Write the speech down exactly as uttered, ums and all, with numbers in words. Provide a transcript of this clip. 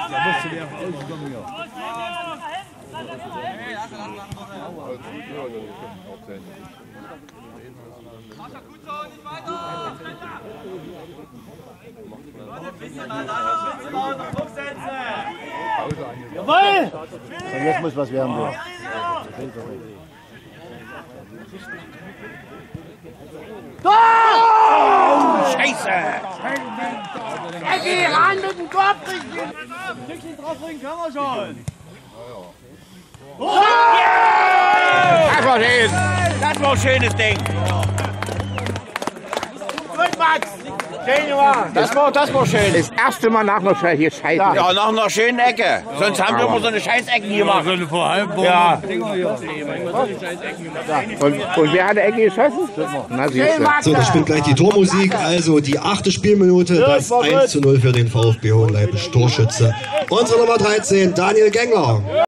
musst du dir auskommen, ja. Jawohl! Und jetzt muss was werden. Ja. Oh! Scheiße! Ecki, ran mit dem Kopf! Stückchen drauf bringen können wir schon. Oh! Das war schön! Das war ein schönes Ding! Gut, Max! Schön gemacht! Das war, das war schön! Das erste Mal nach einer Scheiße hier scheiße. Ja, nach einer schönen Ecke. Sonst haben wir immer so eine Scheißecke gemacht. So eine Vorhalbung. Ja. Und, und wer hat die Ecke geschossen? Na, siehst du. So, das spielt gleich die Tormusik. Also die achte Spielminute, das eins zu null für den VfB Hohenleipisch Torschütze. Unsere Nummer dreizehn, Daniel Gengler.